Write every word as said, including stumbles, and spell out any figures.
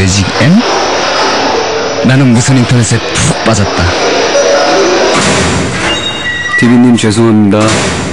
매직 M? 나는 무선 인터넷에 푹 빠졌다. 티비님 죄송합니다.